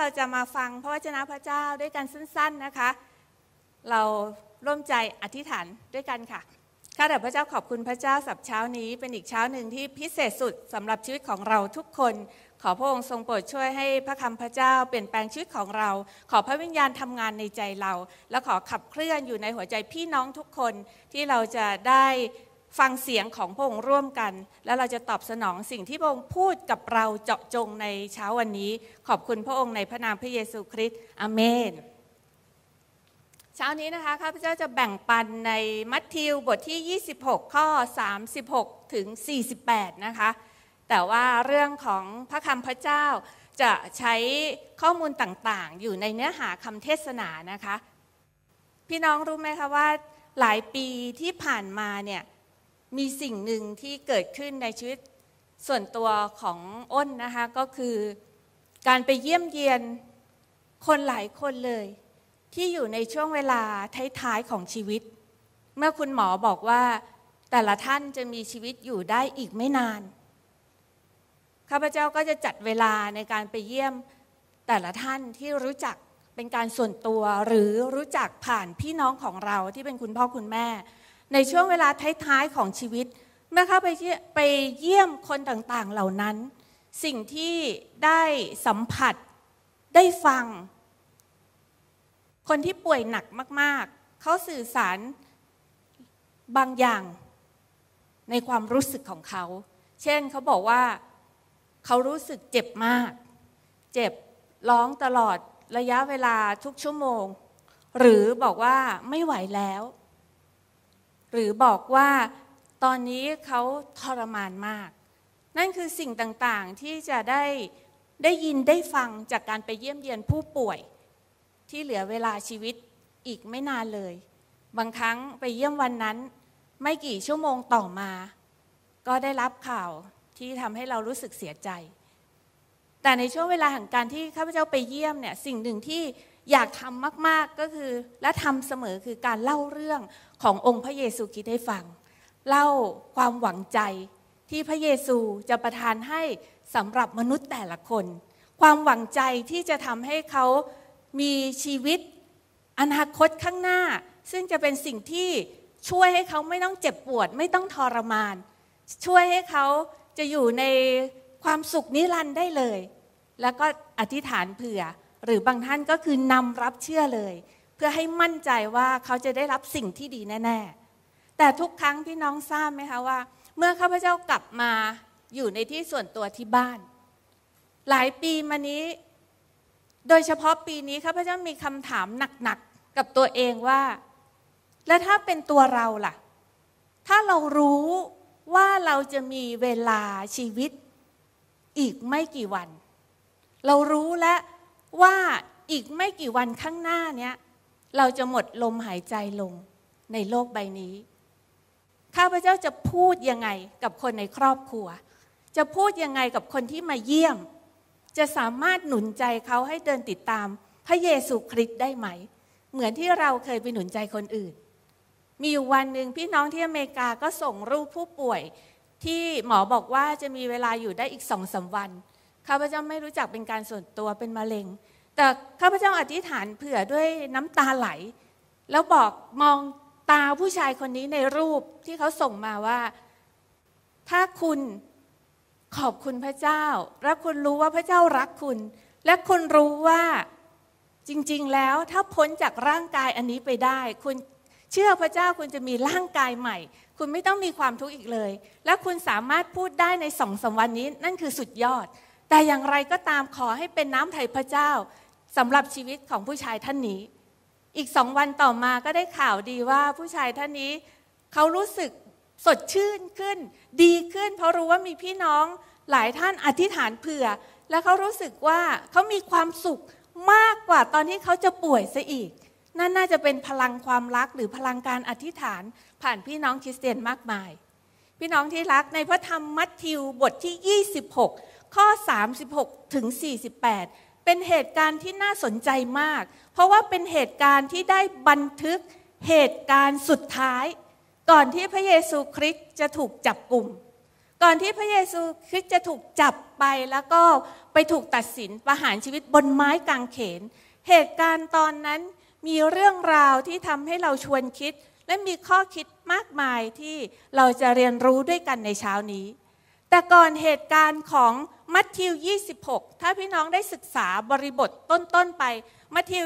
เราจะมาฟังพระวจนะพระเจ้าด้วยกันสั้นๆนะคะเราร่วมใจอธิษฐานด้วยกันค่ะข้าแต่พระเจ้าขอบคุณพระเจ้าสำหรับเช้านี้เป็นอีกเช้าหนึ่งที่พิเศษสุดสำหรับชีวิตของเราทุกคนขอพระองค์ทรงโปรดช่วยให้พระคำพระเจ้าเปลี่ยนแปลงชีวิตของเราขอพระวิญญาณทำงานในใจเราและขอขับเคลื่อนอยู่ในหัวใจพี่น้องทุกคนที่เราจะได้ฟังเสียงของพระองค์ร่วมกันแล้วเราจะตอบสนองสิ่งที่พระองค์พูดกับเราเจาะจงในเช้าวันนี้ขอบคุณพระองค์ในพระนามพระเยซูคริสต์อาเมนเช้านี้นะคะข้าพเจ้าจะแบ่งปันในมัทธิวบทที่26ข้อ36ถึง48นะคะแต่ว่าเรื่องของพระคำพระเจ้าจะใช้ข้อมูลต่างๆอยู่ในเนื้อหาคำเทศนานะคะพี่น้องรู้ไหมคะว่าหลายปีที่ผ่านมาเนี่ยมีสิ่งหนึ่งที่เกิดขึ้นในชีวิตส่วนตัวของอ้นนะคะก็คือการไปเยี่ยมเยียนคนหลายคนเลยที่อยู่ในช่วงเวลาท้ายๆของชีวิตเมื่อคุณหมอบอกว่าแต่ละท่านจะมีชีวิตอยู่ได้อีกไม่นานข้าพเจ้าก็จะจัดเวลาในการไปเยี่ยมแต่ละท่านที่รู้จักเป็นการส่วนตัวหรือรู้จักผ่านพี่น้องของเราที่เป็นคุณพ่อคุณแม่ในช่วงเวลาท้ายๆของชีวิตเมื่อเข้าไปเยี่ยมคนต่างๆเหล่านั้นสิ่งที่ได้สัมผัสได้ฟังคนที่ป่วยหนักมากๆเขาสื่อสารบางอย่างในความรู้สึกของเขาเช่นเขาบอกว่าเขารู้สึกเจ็บมากเจ็บร้องตลอดระยะเวลาทุกชั่วโมงหรือบอกว่าไม่ไหวแล้วหรือบอกว่าตอนนี้เขาทรมานมากนั่นคือสิ่งต่างๆที่จะได้ยินได้ฟังจากการไปเยี่ยมเยียนผู้ป่วยที่เหลือเวลาชีวิตอีกไม่นานเลยบางครั้งไปเยี่ยมวันนั้นไม่กี่ชั่วโมงต่อมาก็ได้รับข่าวที่ทำให้เรารู้สึกเสียใจแต่ในช่วงเวลาแห่งการที่ข้าพเจ้าไปเยี่ยมเนี่ยสิ่งหนึ่งที่อยากทำมากๆก็คือและทำเสมอคือการเล่าเรื่องขององค์พระเยซูคริสต์ให้ฟังเล่าความหวังใจที่พระเยซูจะประทานให้สำหรับมนุษย์แต่ละคนความหวังใจที่จะทำให้เขามีชีวิตอนาคตข้างหน้าซึ่งจะเป็นสิ่งที่ช่วยให้เขาไม่ต้องเจ็บปวดไม่ต้องทรมานช่วยให้เขาจะอยู่ในความสุขนิรันดร์ได้เลยแล้วก็อธิษฐานเผื่อหรือบางท่านก็คือนำรับเชื่อเลยเพื่อให้มั่นใจว่าเขาจะได้รับสิ่งที่ดีแน่ๆแต่ทุกครั้งพี่น้องทราบไหมคะว่าเมื่อข้าพเจ้ากลับมาอยู่ในที่ส่วนตัวที่บ้านหลายปีมานี้โดยเฉพาะปีนี้ข้าพเจ้ามีคำถามหนักๆกับตัวเองว่าแล้วถ้าเป็นตัวเราล่ะถ้าเรารู้ว่าเราจะมีเวลาชีวิตอีกไม่กี่วันเรารู้แล้วว่าอีกไม่กี่วันข้างหน้าเนี้ยเราจะหมดลมหายใจลงในโลกใบนี้ข้าพเจ้าจะพูดยังไงกับคนในครอบครัวจะพูดยังไงกับคนที่มาเยี่ยมจะสามารถหนุนใจเขาให้เดินติดตามพระเยซูคริสต์ได้ไหมเหมือนที่เราเคยไปหนุนใจคนอื่นมีอยู่วันหนึ่งพี่น้องที่อเมริกาก็ส่งรูปผู้ป่วยที่หมอบอกว่าจะมีเวลาอยู่ได้อีก 2-3 วันข้าพเจ้าไม่รู้จักเป็นการส่วนตัวเป็นมะเร็งแต่ข้าพเจ้าอธิษฐานเผื่อด้วยน้ำตาไหลแล้วบอกมองตาผู้ชายคนนี้ในรูปที่เขาส่งมาว่าถ้าคุณขอบคุณพระเจ้าและคุณรู้ว่าพระเจ้ารักคุณและคุณรู้ว่าจริงๆแล้วถ้าพ้นจากร่างกายอันนี้ไปได้คุณเชื่อพระเจ้าคุณจะมีร่างกายใหม่คุณไม่ต้องมีความทุกข์อีกเลยและคุณสามารถพูดได้ใน 2-3 วันนี้นั่นคือสุดยอดแต่อย่างไรก็ตามขอให้เป็นน้ำไถ่พระเจ้าสำหรับชีวิตของผู้ชายท่านนี้อีก2 วันต่อมาก็ได้ข่าวดีว่าผู้ชายท่านนี้เขารู้สึกสดชื่นขึ้นดีขึ้นเพราะรู้ว่ามีพี่น้องหลายท่านอธิษฐานเผื่อและเขารู้สึกว่าเขามีความสุขมากกว่าตอนที่เขาจะป่วยซะอีกนั่นน่าจะเป็นพลังความรักหรือพลังการอธิษฐานผ่านพี่น้องคริสเตียนมากมายพี่น้องที่รักในพระธรรมมัทธิวบทที่26ข้อ36ถึง48เป็นเหตุการณ์ที่น่าสนใจมากเพราะว่าเป็นเหตุการณ์ที่ได้บันทึกเหตุการณ์สุดท้ายก่อนที่พระเยซูคริสต์จะถูกจับกุมก่อนที่พระเยซูคริสต์จะถูกจับไปแล้วก็ไปถูกตัดสินประหารชีวิตบนไม้กางเขนเหตุการณ์ตอนนั้นมีเรื่องราวที่ทำให้เราชวนคิดและมีข้อคิดมากมายที่เราจะเรียนรู้ด้วยกันในเช้านี้แต่ก่อนเหตุการณ์ของมัทธิว 26ถ้าพี่น้องได้ศึกษาบริบทต้นๆไปมัทธิว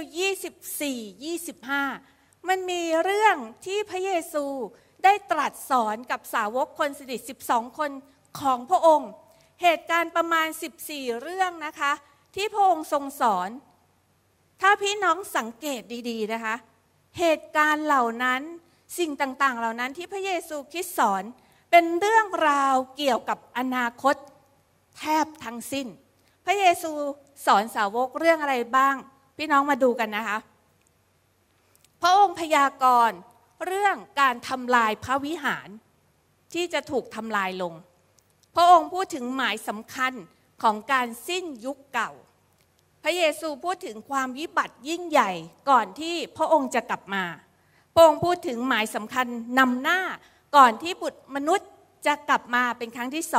24-25มันมีเรื่องที่พระเยซูได้ตรัสสอนกับสาวกคนสนิท12คนของพระองค์เหตุการณ์ประมาณ14เรื่องนะคะที่พระองค์ทรงสอนถ้าพี่น้องสังเกตดีๆนะคะเหตุการณ์เหล่านั้นสิ่งต่างๆเหล่านั้นที่พระเยซูคริสต์สอนเป็นเรื่องราวเกี่ยวกับอนาคตแทบทั้งสิ้นพระเยซูสอนสาวกเรื่องอะไรบ้างพี่น้องมาดูกันนะคะพระองค์พยากรณ์เรื่องการทำลายพระวิหารที่จะถูกทำลายลงพระองค์พูดถึงหมายสำคัญของการสิ้นยุคเก่าพระเยซูพูดถึงความวิบัติยิ่งใหญ่ก่อนที่พระองค์จะกลับมาพระองค์พูดถึงหมายสำคัญนำหน้าก่อนที่บุตรมนุษย์จะกลับมาเป็นครั้งที่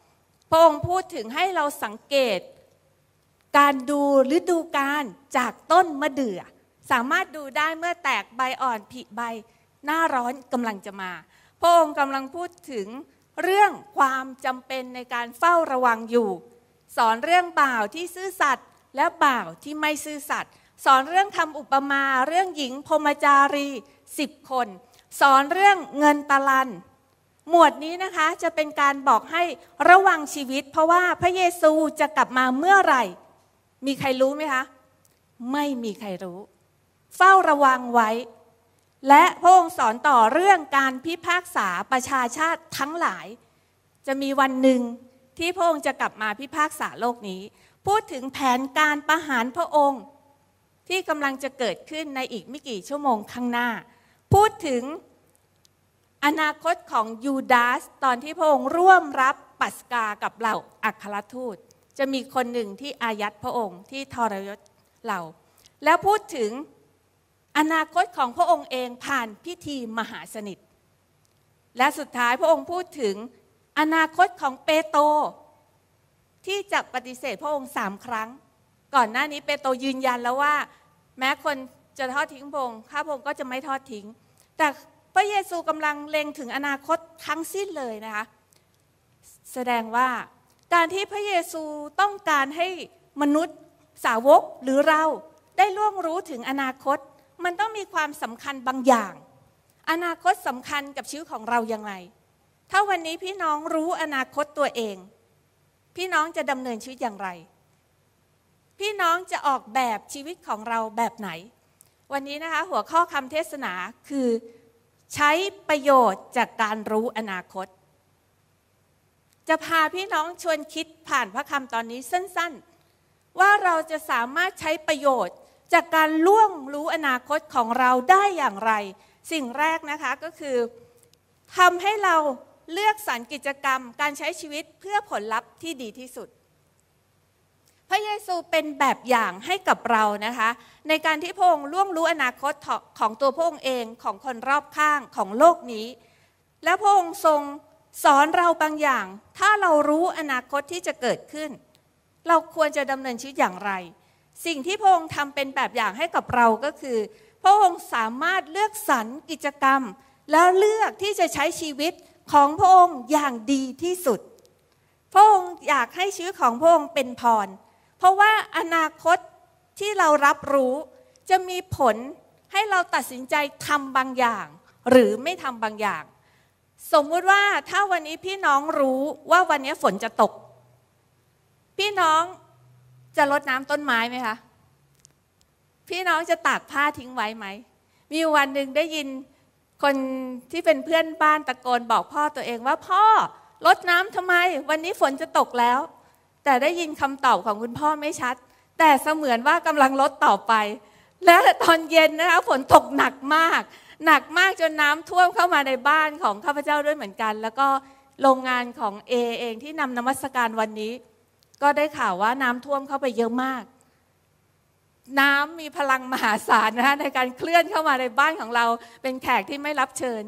2พระองค์พูดถึงให้เราสังเกตการดูฤดูกาลจากต้นมะเดื่อสามารถดูได้เมื่อแตกใบอ่อนผลิใบหน้าร้อนกำลังจะมาพระองค์กำลังพูดถึงเรื่องความจำเป็นในการเฝ้าระวังอยู่สอนเรื่องบ่าวที่ซื่อสัตย์และบ่าวที่ไม่ซื่อสัตย์สอนเรื่องคำอุปมาเรื่องหญิงพรหมจารี10คนสอนเรื่องเงินตะลันหมวดนี้นะคะจะเป็นการบอกให้ระวังชีวิตเพราะว่าพระเยซูจะกลับมาเมื่อไหร่มีใครรู้ไหมคะไม่มีใครรู้เฝ้าระวังไว้และพระองค์สอนต่อเรื่องการพิพากษาประชาชาติทั้งหลายจะมีวันหนึ่งที่พระองค์จะกลับมาพิพากษาโลกนี้พูดถึงแผนการประหารพระองค์ที่กำลังจะเกิดขึ้นในอีกไม่กี่ชั่วโมงข้างหน้าพูดถึงอนาคตของยูดาสตอนที่พระองค์ร่วมรับปัสกากับเหล่าอัครทูตจะมีคนหนึ่งที่อายัดพระองค์ที่ทรยศเราแล้วพูดถึงอนาคตของพระองค์เองผ่านพิธีมหาสนิทและสุดท้ายพระองค์พูดถึงอนาคตของเปโตรที่จะปฏิเสธพระองค์3ครั้งก่อนหน้านี้เปโตรยืนยันแล้วว่าแม้คนจะทอดทิ้งพระองค์ข้าพระองค์ก็จะไม่ทอดทิ้งแต่พระเยซูกำลังเล็งถึงอนาคตทั้งสิ้นเลยนะคะแสดงว่าการที่พระเยซูต้องการให้มนุษย์สาวกหรือเราได้ล่วงรู้ถึงอนาคตมันต้องมีความสำคัญบางอย่างอนาคตสำคัญกับชีวิตของเราอย่างไรถ้าวันนี้พี่น้องรู้อนาคตตัวเองพี่น้องจะดำเนินชีวิตอย่างไรพี่น้องจะออกแบบชีวิตของเราแบบไหนวันนี้นะคะหัวข้อคำเทศนาคือใช้ประโยชน์จากการรู้อนาคตจะพาพี่น้องชวนคิดผ่านพระคำตอนนี้สั้นๆว่าเราจะสามารถใช้ประโยชน์จากการล่วงรู้อนาคตของเราได้อย่างไรสิ่งแรกนะคะก็คือทำให้เราเลือกสรรกิจกรรมการใช้ชีวิตเพื่อผลลัพธ์ที่ดีที่สุดพระเยซูเป็นแบบอย่างให้กับเรานะคะในการที่พระองค์ล่วงรู้อนาคตของตัวพระองค์เองของคนรอบข้างของโลกนี้แล้วพระองค์ทรงสอนเราบางอย่างถ้าเรารู้อนาคตที่จะเกิดขึ้นเราควรจะดำเนินชีวิตอย่างไรสิ่งที่พระองค์ทำเป็นแบบอย่างให้กับเราก็คือพระองค์สามารถเลือกสรรกิจกรรมแล้วเลือกที่จะใช้ชีวิตของพระองค์อย่างดีที่สุดพระองค์อยากให้ชีวิตของพระองค์เป็นพรเพราะว่าอนาคตที่เรารับรู้จะมีผลให้เราตัดสินใจทำบางอย่างหรือไม่ทำบางอย่างสมมุติว่าถ้าวันนี้พี่น้องรู้ว่าวันนี้ฝนจะตกพี่น้องจะรดน้ำต้นไม้ไหมคะพี่น้องจะตากผ้าทิ้งไว้ไหมมีวันหนึ่งได้ยินคนที่เป็นเพื่อนบ้านตะโกนบอกพ่อตัวเองว่าพ่อรดน้ำทำไมวันนี้ฝนจะตกแล้วแต่ได้ยินคำตอบของคุณพ่อไม่ชัดแต่เสมือนว่ากำลังรดต่อไปและตอนเย็นนะคะฝนตกหนักมากจนน้ำท่วมเข้ามาในบ้านของข้าพเจ้าด้วยเหมือนกันแล้วก็โรงงานของเองที่นำนมัสการวันนี้ก็ได้ข่าวว่าน้ำท่วมเข้าไปเยอะมากน้ำมีพลังมหาศาลนะคะในการเคลื่อนเข้ามาในบ้านของเราเป็นแขกที่ไม่รับเชิญ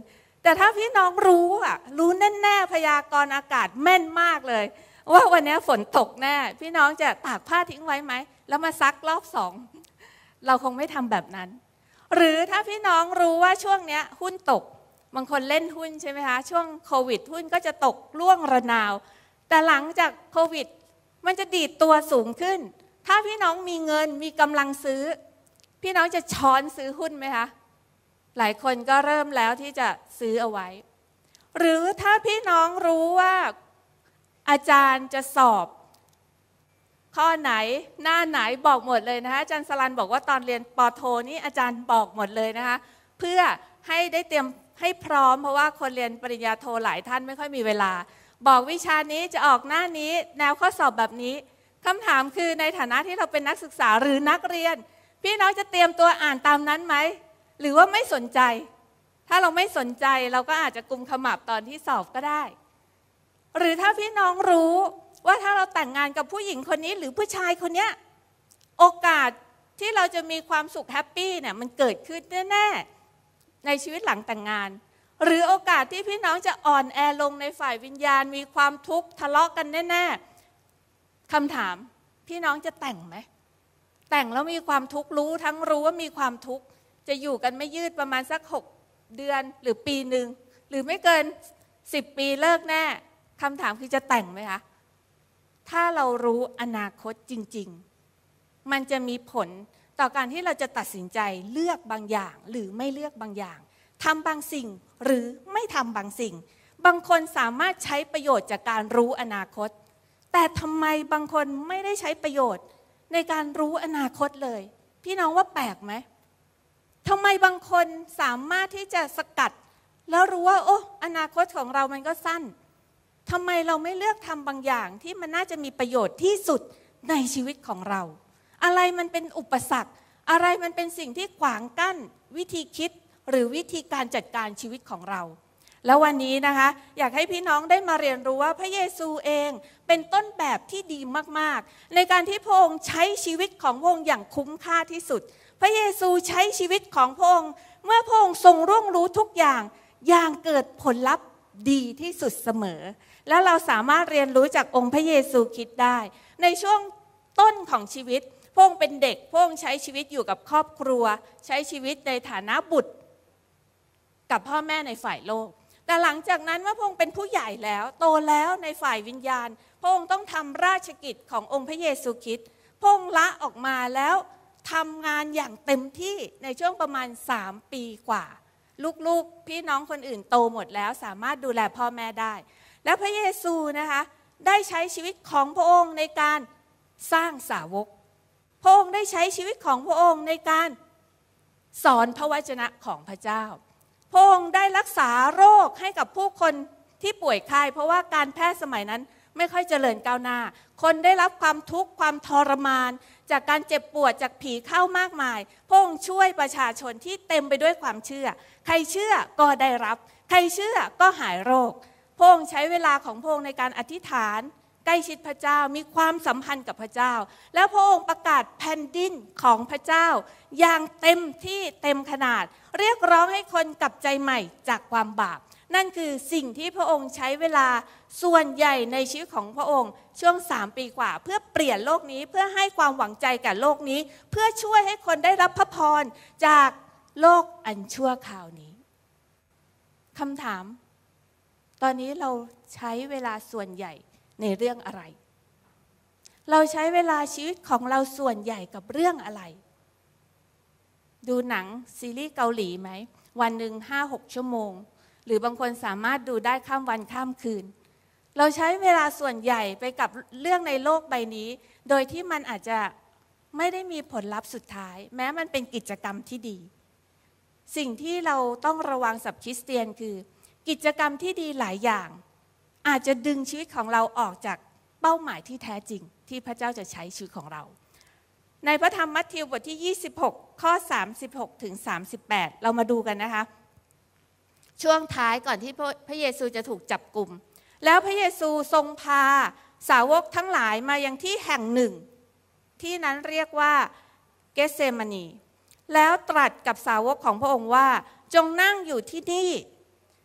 แต่ถ้าพี่น้องรู้รู้แน่ๆพยากรณ์อากาศแม่นมากเลยว่าวันนี้ฝนตกแน่พี่น้องจะตากผ้าทิ้งไว้ไหมแล้วมาซักรอบสองเราคงไม่ทำแบบนั้นหรือถ้าพี่น้องรู้ว่าช่วงนี้หุ้นตกบางคนเล่นหุ้นใช่ไหมคะช่วงโควิดหุ้นก็จะตกร่วงระนาวแต่หลังจากโควิดมันจะดีดตัวสูงขึ้นถ้าพี่น้องมีเงินมีกำลังซื้อพี่น้องจะช้อนซื้อหุ้นไหมคะหลายคนก็เริ่มแล้วที่จะซื้อเอาไว้หรือถ้าพี่น้องรู้ว่าอาจารย์จะสอบข้อไหนหน้าไหนบอกหมดเลยนะคะอาจารย์สลันบอกว่าตอนเรียนป.โทนี่อาจารย์บอกหมดเลยนะคะเพื่อให้ได้เตรียมให้พร้อมเพราะว่าคนเรียนปริญญาโทหลายท่านไม่ค่อยมีเวลาบอกวิชานี้จะออกหน้านี้แนวข้อสอบแบบนี้คำถามคือในฐานะที่เราเป็นนักศึกษาหรือนักเรียนพี่น้องจะเตรียมตัวอ่านตามนั้นไหมหรือว่าไม่สนใจถ้าเราไม่สนใจเราก็อาจจะกุมขมับตอนที่สอบก็ได้หรือถ้าพี่น้องรู้ว่าถ้าเราแต่งงานกับผู้หญิงคนนี้หรือผู้ชายคนนี้โอกาสที่เราจะมีความสุขแฮปปี้เนี่ยมันเกิดขึ้นแน่ๆในชีวิตหลังแต่งงานหรือโอกาสที่พี่น้องจะอ่อนแอลงในฝ่ายวิญญาณมีความทุกข์ทะเลาะกันแน่ๆคำถามพี่น้องจะแต่งไหมแต่งแล้วมีความทุกข์รู้ว่ามีความทุกข์จะอยู่กันไม่ยืดประมาณสัก6 เดือนหรือปีหนึ่งหรือไม่เกิน10 ปีเลิกแน่คำถามคือจะแต่งไหมคะถ้าเรารู้อนาคตจริงๆมันจะมีผลต่อการที่เราจะตัดสินใจเลือกบางอย่างหรือไม่เลือกบางอย่างทำบางสิ่งหรือไม่ทำบางสิ่งบางคนสามารถใช้ประโยชน์จากการรู้อนาคตแต่ทำไมบางคนไม่ได้ใช้ประโยชน์ในการรู้อนาคตเลยพี่น้องว่าแปลกไหมทำไมบางคนสามารถที่จะสกัดแล้วรู้ว่าโอ้อนาคตของเรามันก็สั้นทำไมเราไม่เลือกทำบางอย่างที่มันน่าจะมีประโยชน์ที่สุดในชีวิตของเราอะไรมันเป็นอุปสรรคอะไรมันเป็นสิ่งที่ขวางกั้นวิธีคิดหรือวิธีการจัดการชีวิตของเราแล้ววันนี้นะคะอยากให้พี่น้องได้มาเรียนรู้ว่าพระเยซูเองเป็นต้นแบบที่ดีมากๆในการที่พระองค์ใช้ชีวิตของพระองค์อย่างคุ้มค่าที่สุดพระเยซูใช้ชีวิตของพระองค์เมื่อพระองค์ทรงร่วงรู้ทุกอย่างเกิดผลลัพธ์ดีที่สุดเสมอแล้วเราสามารถเรียนรู้จากองค์พระเยซูคริสต์ได้ในช่วงต้นของชีวิตพระองค์เป็นเด็กพระองค์ใช้ชีวิตอยู่กับครอบครัวใช้ชีวิตในฐานะบุตรกับพ่อแม่ในฝ่ายโลกแต่หลังจากนั้นเมื่อพระองค์เป็นผู้ใหญ่แล้วโตแล้วในฝ่ายวิญญาณพระองค์ต้องทำราชกิจขององค์พระเยซูคริสต์พระองค์ละออกมาแล้วทำงานอย่างเต็มที่ในช่วงประมาณ3 ปีกว่าลูกๆพี่น้องคนอื่นโตหมดแล้วสามารถดูแลพ่อแม่ได้และพระเยซูนะคะได้ใช้ชีวิตของพระองค์ในการสร้างสาวกพระองค์ได้ใช้ชีวิตของพระองค์ในการสอนพระวจนะของพระเจ้าพระองค์ได้รักษาโรคให้กับผู้คนที่ป่วยไข้เพราะว่าการแพทย์สมัยนั้นไม่ค่อยเจริญก้าวหน้าคนได้รับความทุกข์ความทรมานจากการเจ็บปวดจากผีเข้ามากมายพระองค์ช่วยประชาชนที่เต็มไปด้วยความเชื่อใครเชื่อก็ได้รับใครเชื่อก็หายโรคพระองค์ใช้เวลาของพระองค์ในการอธิษฐานใกล้ชิดพระเจ้ามีความสัมพันธ์กับพระเจ้าแล้วพระองค์ประกาศแผ่นดินของพระเจ้าอย่างเต็มที่เต็มขนาดเรียกร้องให้คนกลับใจใหม่จากความบาปนั่นคือสิ่งที่พระองค์ใช้เวลาส่วนใหญ่ในชีวิตของพระองค์ช่วง3 ปีกว่าเพื่อเปลี่ยนโลกนี้เพื่อให้ความหวังใจกับโลกนี้เพื่อช่วยให้คนได้รับพระพรจากโลกอันชั่วคราวนี้คำถามตอนนี้เราใช้เวลาส่วนใหญ่ในเรื่องอะไรเราใช้เวลาชีวิตของเราส่วนใหญ่กับเรื่องอะไรดูหนังซีรีส์เกาหลีไหมวันหนึ่ง 5-6 ชั่วโมงหรือบางคนสามารถดูได้ข้ามวันข้ามคืนเราใช้เวลาส่วนใหญ่ไปกับเรื่องในโลกใบนี้โดยที่มันอาจจะไม่ได้มีผลลัพธ์สุดท้ายแม้มันเป็นกิจกรรมที่ดีสิ่งที่เราต้องระวังสำหรับคริสเตียนคือกิจกรรมที่ดีหลายอย่างอาจจะดึงชีวิตของเราออกจากเป้าหมายที่แท้จริงที่พระเจ้าจะใช้ชีวิตของเราในพระธรรมมัทธิวบทที่26ข้อ36ถึง38เรามาดูกันนะคะช่วงท้ายก่อนที่พระเยซูจะถูกจับกุมแล้วพระเยซูทรงพาสาวกทั้งหลายมายังที่แห่งหนึ่งที่นั้นเรียกว่าเกสเซมานีแล้วตรัสกับสาวกของพระองค์ว่าจงนั่งอยู่ที่นี่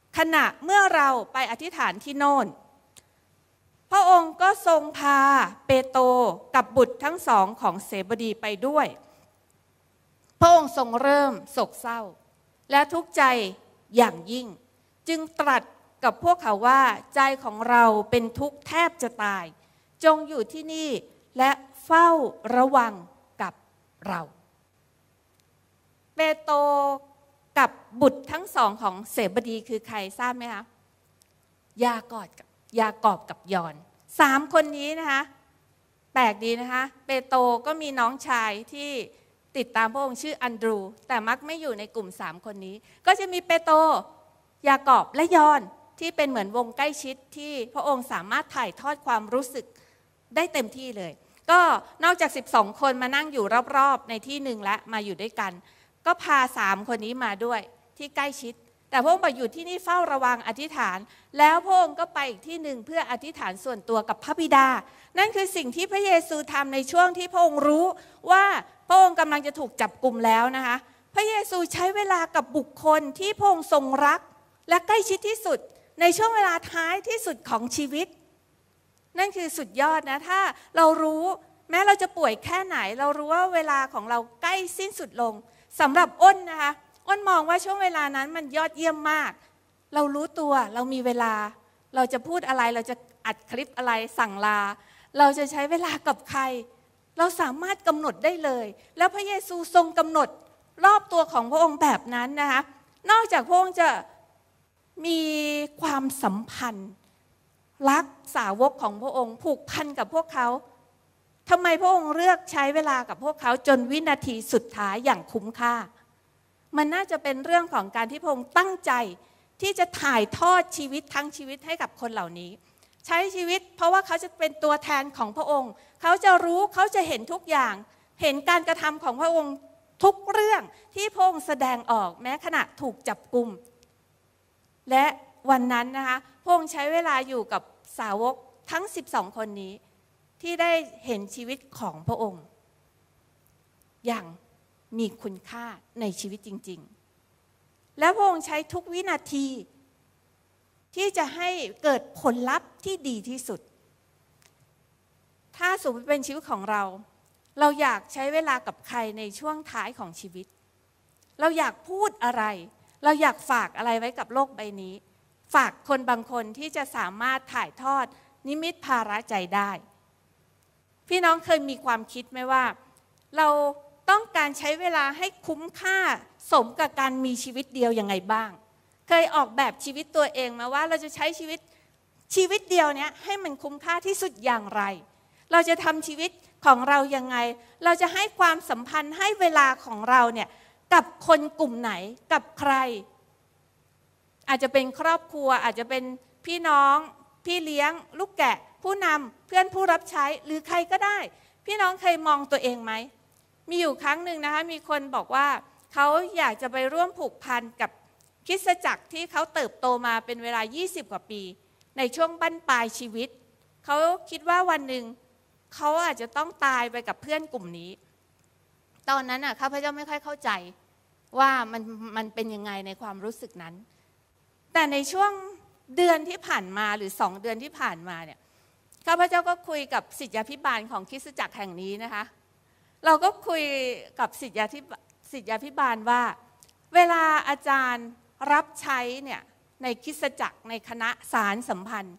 ขณะเมื่อเราไปอธิษฐานที่โน่นพระองค์ก็ทรงพาเปโตรกับบุตรทั้งสองของเสบดีไปด้วยพระองค์ทรงเริ่มโศกเศร้าและทุกข์ใจอย่างยิ่งจึงตรัสกับพวกเขาว่าใจของเราเป็นทุกข์แทบจะตายจงอยู่ที่นี่และเฝ้าระวังกับเราเปโตรกับบุตรทั้งสองของเสบดีคือใครทราบไหมคะยากอบกับยอน3คนนี้นะคะแปลกดีนะคะเปโตรก็มีน้องชายที่ติดตามพระองค์ชื่ออันดรูแต่มักไม่อยู่ในกลุ่ม3คนนี้ก็จะมีเปโตรยากอบและยอนที่เป็นเหมือนวงใกล้ชิดที่พระองค์สามารถถ่ายทอดความรู้สึกได้เต็มที่เลยก็นอกจาก12คนมานั่งอยู่รอบๆในที่หนึ่งและมาอยู่ด้วยกันก็พา3คนนี้มาด้วยที่ใกล้ชิดแต่พระองค์บอกอยู่ที่นี่เฝ้าระวังอธิษฐานแล้วพระองค์ก็ไปอีกที่หนึ่งเพื่ออธิษฐานส่วนตัวกับพระบิดานั่นคือสิ่งที่พระเยซูทำในช่วงที่พระองค์รู้ว่าพระองค์กำลังจะถูกจับกุมแล้วนะคะพระเยซูใช้เวลากับบุคคลที่พระองค์ทรงรักและใกล้ชิดที่สุดในช่วงเวลาท้ายที่สุดของชีวิตนั่นคือสุดยอดนะถ้าเรารู้แม้เราจะป่วยแค่ไหนเรารู้ว่าเวลาของเราใกล้สิ้นสุดลงสำหรับอ้นนะคะอ้นมองว่าช่วงเวลานั้นมันยอดเยี่ยมมากเรารู้ตัวเรามีเวลาเราจะพูดอะไรเราจะอัดคลิปอะไรสั่งลาเราจะใช้เวลากับใครเราสามารถกำหนดได้เลยแล้วพระเยซูทรงกำหนดรอบตัวของพระองค์แบบนั้นนะคะนอกจากพระองค์จะมีความสัมพันธ์รักสาวกของพระองค์ผูกพันกับพวกเขาทำไมพระองค์เลือกใช้เวลากับพวกเขาจนวินาทีสุดท้ายอย่างคุ้มค่ามันน่าจะเป็นเรื่องของการที่พระองค์ตั้งใจที่จะถ่ายทอดชีวิตทั้งชีวิตให้กับคนเหล่านี้ใช้ชีวิตเพราะว่าเขาจะเป็นตัวแทนของพระองค์เขาจะรู้เขาจะเห็นทุกอย่างเห็นการกระทำของพระองค์ทุกเรื่องที่พระองค์แสดงออกแม้ขณะถูกจับกุมและวันนั้นนะคะพระองค์ใช้เวลาอยู่กับสาวกทั้ง12คนนี้ที่ได้เห็นชีวิตของพระองค์อย่างมีคุณค่าในชีวิตจริงๆและพระองค์ใช้ทุกวินาทีที่จะให้เกิดผลลัพธ์ที่ดีที่สุดถ้าสมมติเป็นชีวิตของเราอยากใช้เวลากับใครในช่วงท้ายของชีวิตเราอยากพูดอะไรเราอยากฝากอะไรไว้กับโลกใบนี้ฝากคนบางคนที่จะสามารถถ่ายทอดนิมิตภาระใจได้พี่น้องเคยมีความคิดไหมว่าเราต้องการใช้เวลาให้คุ้มค่าสมกับการมีชีวิตเดียวยังไงบ้างเคยออกแบบชีวิตตัวเองมาว่าเราจะใช้ชีวิตเดียวนี้ให้มันคุ้มค่าที่สุดอย่างไรเราจะทำชีวิตของเรายังไงเราจะให้ความสัมพันธ์ให้เวลาของเราเนี่ยกับคนกลุ่มไหนกับใครอาจจะเป็นครอบครัวอาจจะเป็นพี่น้องพี่เลี้ยงลูกแกะผู้นำเพื่อนผู้รับใช้หรือใครก็ได้พี่น้องเคยมองตัวเองไหมมีอยู่ครั้งหนึ่งนะคะมีคนบอกว่าเขาอยากจะไปร่วมผูกพันกับคริสตจักรที่เขาเติบโตมาเป็นเวลา20กว่าปีในช่วงบั้นปลายชีวิตเขาคิดว่าวันหนึ่งเขาอาจจะต้องตายไปกับเพื่อนกลุ่มนี้ตอนนั้นข้าพเจ้าไม่ค่อยเข้าใจว่ามันเป็นยังไงในความรู้สึกนั้นแต่ในช่วงเดือนที่ผ่านมาหรือ2 เดือนที่ผ่านมาเนี่ยข้าพเจ้าก็คุยกับศิษยาภิบาลของคริสตจักรแห่งนี้นะคะเราก็คุยกับศิษยาภิบาลว่าเวลาอาจารย์รับใช้เนี่ยในคริสตจักรในคณะสารสัมพันธ์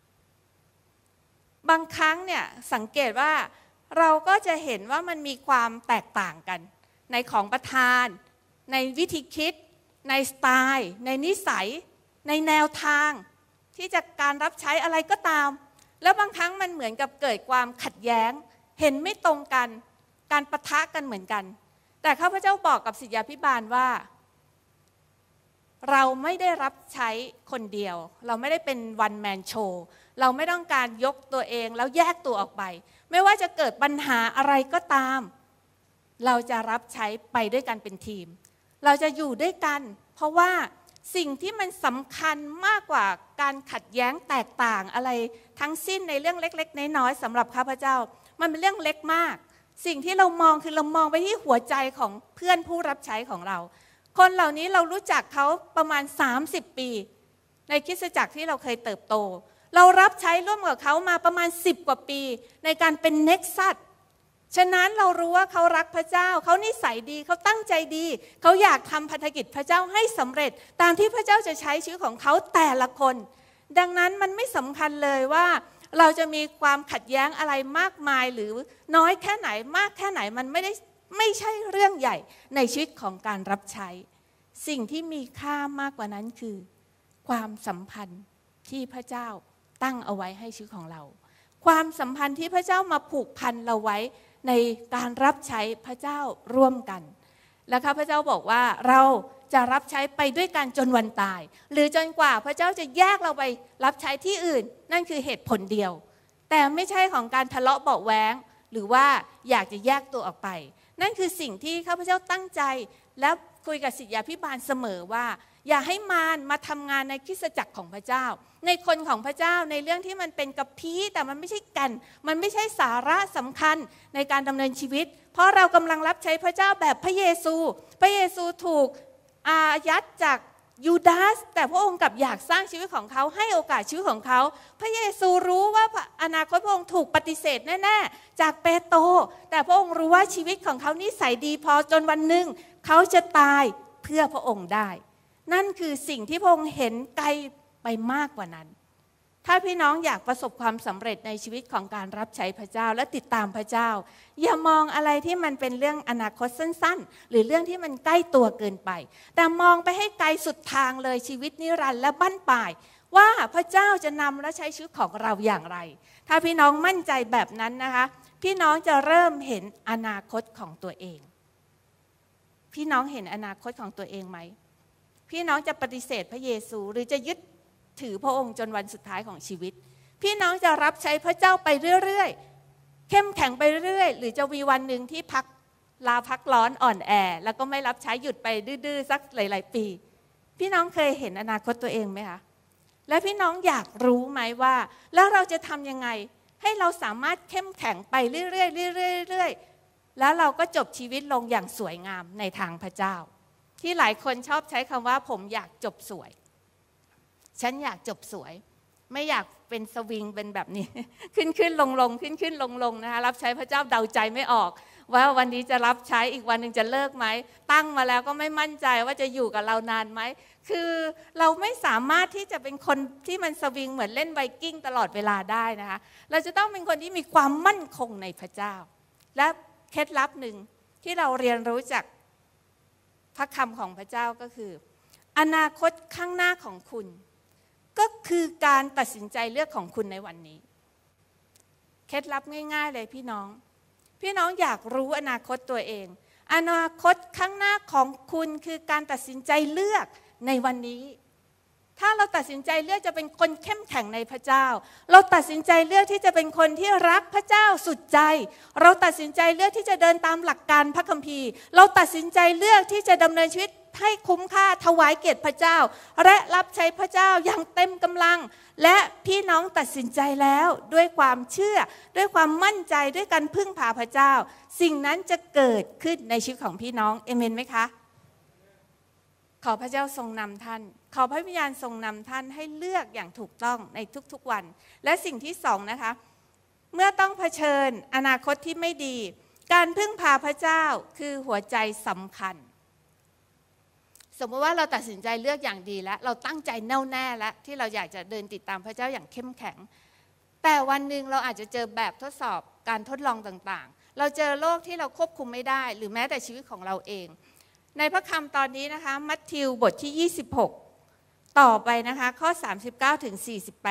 บางครั้งเนี่ยสังเกตว่าเราก็จะเห็นว่ามันมีความแตกต่างกันในของประธานในวิธีคิดในสไตล์ในนิสัยในแนวทางที่จะการรับใช้อะไรก็ตามแล้วบางครั้งมันเหมือนกับเกิดความขัดแย้งเห็นไม่ตรงกันการปะทะกันเหมือนกันแต่ข้าพเจ้าบอกกับศิษยาภิบาลว่าเราไม่ได้รับใช้คนเดียวเราไม่ได้เป็นวันแมนโชว์เราไม่ต้องการยกตัวเองแล้วแยกตัวออกไปไม่ว่าจะเกิดปัญหาอะไรก็ตามเราจะรับใช้ไปด้วยกันเป็นทีมเราจะอยู่ด้วยกันเพราะว่าสิ่งที่มันสำคัญมากกว่าการขัดแย้งแตกต่างอะไรทั้งสิ้นในเรื่องเล็กๆน้อยๆสำหรับข้าพเจ้ามันเป็นเรื่องเล็กมากสิ่งที่เรามองคือเรามองไปที่หัวใจของเพื่อนผู้รับใช้ของเราคนเหล่านี้เรารู้จักเขาประมาณ30 ปีในคริสตจักรที่เราเคยเติบโตเรารับใช้ร่วมกับเขามาประมาณ10 กว่าปีในการเป็นเน็กซัสฉะนั้นเรารู้ว่าเขารักพระเจ้าเขานิสัยดีเขาตั้งใจดีเขาอยากทำพันธกิจพระเจ้าให้สำเร็จตามที่พระเจ้าจะใช้ชีวิตของเขาแต่ละคนดังนั้นมันไม่สำคัญเลยว่าเราจะมีความขัดแย้งอะไรมากมายหรือน้อยแค่ไหนมากแค่ไหนมันไม่ใช่เรื่องใหญ่ในชีวิตของการรับใช้สิ่งที่มีค่ามากกว่านั้นคือความสัมพันธ์ที่พระเจ้าตั้งเอาไว้ให้ชีวิตของเราความสัมพันธ์ที่พระเจ้ามาผูกพันเราไว้ในการรับใช้พระเจ้าร่วมกันและข้าพระเจ้าบอกว่าเราจะรับใช้ไปด้วยกันจนวันตายหรือจนกว่าพระเจ้าจะแยกเราไปรับใช้ที่อื่นนั่นคือเหตุผลเดียวแต่ไม่ใช่ของการทะเลาะเบาะแว้งหรือว่าอยากจะแยกตัวออกไปนั่นคือสิ่งที่ข้าพเจ้าตั้งใจและคุยกับศิษยาภิบาลเสมอว่าอย่าให้มารมาทำงานในคริสตจักรของพระเจ้าในคนของพระเจ้าในเรื่องที่มันเป็นกระพี้แต่มันไม่ใช่กันมันไม่ใช่สาระสำคัญในการดำเนินชีวิตเพราะเรากำลังรับใช้พระเจ้าแบบพระเยซูถูกอายัดจากยูดาสแต่พระองค์กลับอยากสร้างชีวิตของเขาให้โอกาสชีวิตของเขาพระเยซูรู้ว่าอนาคตพระองค์ถูกปฏิเสธแน่ๆจากเปโตรแต่พระองค์รู้ว่าชีวิตของเขานิสัยดีพอจนวันหนึ่งเขาจะตายเพื่อพระองค์ได้นั่นคือสิ่งที่พระองค์เห็นไกลไปมากกว่านั้นถ้าพี่น้องอยากประสบความสำเร็จในชีวิตของการรับใช้พระเจ้าและติดตามพระเจ้าอย่ามองอะไรที่มันเป็นเรื่องอนาคตสั้นๆหรือเรื่องที่มันใกล้ตัวเกินไปแต่มองไปให้ไกลสุดทางเลยชีวิตนิรันดร์และบั้นปลายว่าพระเจ้าจะนำและใช้ชีวิตของเราอย่างไรถ้าพี่น้องมั่นใจแบบนั้นนะคะพี่น้องจะเริ่มเห็นอนาคตของตัวเองพี่น้องเห็นอนาคตของตัวเองไหมพี่น้องจะปฏิเสธพระเยซูหรือจะยึดถือพระองค์จนวันสุดท้ายของชีวิตพี่น้องจะรับใช้พระเจ้าไปเรื่อยๆเข้มแข็งไปเรื่อยๆหรือจะมีวันหนึ่งที่ลาพักร้อนอ่อนแอแล้วก็ไม่รับใช้หยุดไปดื้อๆสักหลายๆปีพี่น้องเคยเห็นอนาคตตัวเองไหมคะและพี่น้องอยากรู้ไหมว่าแล้วเราจะทำยังไงให้เราสามารถเข้มแข็งไปเรื่อยๆเรื่อยๆแล้วเราก็จบชีวิตลงอย่างสวยงามในทางพระเจ้าที่หลายคนชอบใช้คำว่าผมอยากจบสวยฉันอยากจบสวยไม่อยากเป็นสวิงเป็นแบบนี้ ขึ้นลงขึ้นลงนะคะรับใช้พระเจ้าเดาใจไม่ออกว่าวันนี้จะรับใช้อีกวันหนึ่งจะเลิกไหมตั้งมาแล้วก็ไม่มั่นใจว่าจะอยู่กับเรานานไหมคือเราไม่สามารถที่จะเป็นคนที่มันสวิงเหมือนเล่นไวกิ้งตลอดเวลาได้นะคะเราจะต้องเป็นคนที่มีความมั่นคงในพระเจ้าและเคล็ดลับหนึ่งที่เราเรียนรู้จากพระคำของพระเจ้าก็คืออนาคตข้างหน้าของคุณก็คือการตัดสินใจเลือกของคุณในวันนี้เคล็ดลับง่ายๆเลยพี่น้องอยากรู้อนาคตตัวเองอนาคตข้างหน้าของคุณคือการตัดสินใจเลือกในวันนี้ถ้าเราตัดสินใจเลือกจะเป็นคนเข้มแข็งในพระเจ้าเราตัดสินใจเลือกที่จะเป็นคนที่รักพระเจ้าสุดใจเราตัดสินใจเลือกที่จะเดินตามหลักการพระคัมภีร์เราตัดสินใจเลือกที่จะดำเนินชีวิตให้คุ้มค่าถวายเกียรติพระเจ้าและรับใช้พระเจ้าอย่างเต็มกำลังและพี่น้องตัดสินใจแล้วด้วยความเชื่อด้วยความมั่นใจด้วยการพึ่งพาพระเจ้าสิ่งนั้นจะเกิดขึ้นในชีวิตของพี่น้องเอเมนไหมคะขอพระเจ้าทรงนำท่านขอพระวิญญาณทรงนำท่านให้เลือกอย่างถูกต้องในทุกๆวันและสิ่งที่สองนะคะเมื่อต้องเผชิญอนาคตที่ไม่ดีการพึ่งพาพระเจ้าคือหัวใจสำคัญสมมติว่าเราตัดสินใจเลือกอย่างดีแล้วเราตั้งใจแน่วแน่แล้วที่เราอยากจะเดินติดตามพระเจ้าอย่างเข้มแข็งแต่วันหนึ่งเราอาจจะเจอแบบทดสอบการทดลองต่างๆเราเจอโรคที่เราควบคุมไม่ได้หรือแม้แต่ชีวิตของเราเองในพระคำตอนนี้นะคะมัทธิวบทที่26ต่อไปนะคะข้อ39ถึง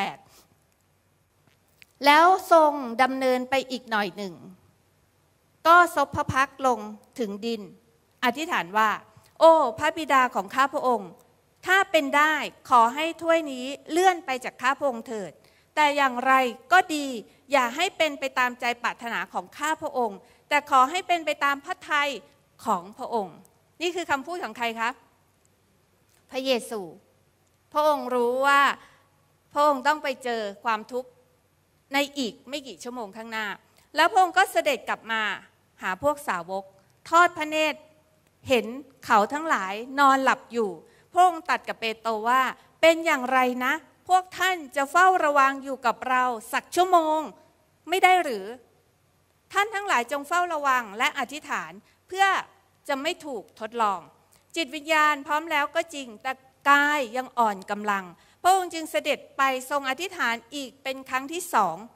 48แล้วทรงดำเนินไปอีกหน่อยหนึ่งก็ซบพระพักตร์ลงถึงดินอธิษฐานว่าโอ้พระบิดาของข้าพระองค์ถ้าเป็นได้ขอให้ถ้วยนี้เลื่อนไปจากข้าพระองค์เถิดแต่อย่างไรก็ดีอย่าให้เป็นไปตามใจปรารถนาของข้าพระองค์แต่ขอให้เป็นไปตามพระทัยของพระองค์นี่คือคำพูดของใครคะพระเยซูพระองค์รู้ว่าพระองค์ต้องไปเจอความทุกข์ในอีกไม่กี่ชั่วโมงข้างหน้าแล้วพระองค์ก็เสด็จกลับมาหาพวกสาวกทอดพระเนตรเห็นเขาทั้งหลายนอนหลับอยู่พระองค์ตรัสกับเปโตรว่าเป็นอย่างไรนะพวกท่านจะเฝ้าระวังอยู่กับเราสักชั่วโมงไม่ได้หรือท่านทั้งหลายจงเฝ้าระวังและอธิษฐานเพื่อจะไม่ถูกทดลองจิตวิญญาณพร้อมแล้วก็จริงแต่กายยังอ่อนกำลังพระองค์จึงเสด็จไปทรงอธิษฐานอีกเป็นครั้งที่